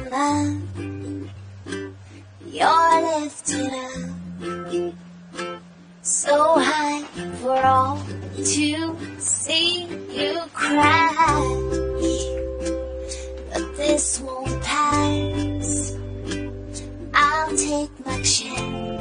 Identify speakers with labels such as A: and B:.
A: love, you're lifted up so high for all to see you cry. But this won't pass, I'll take my chance.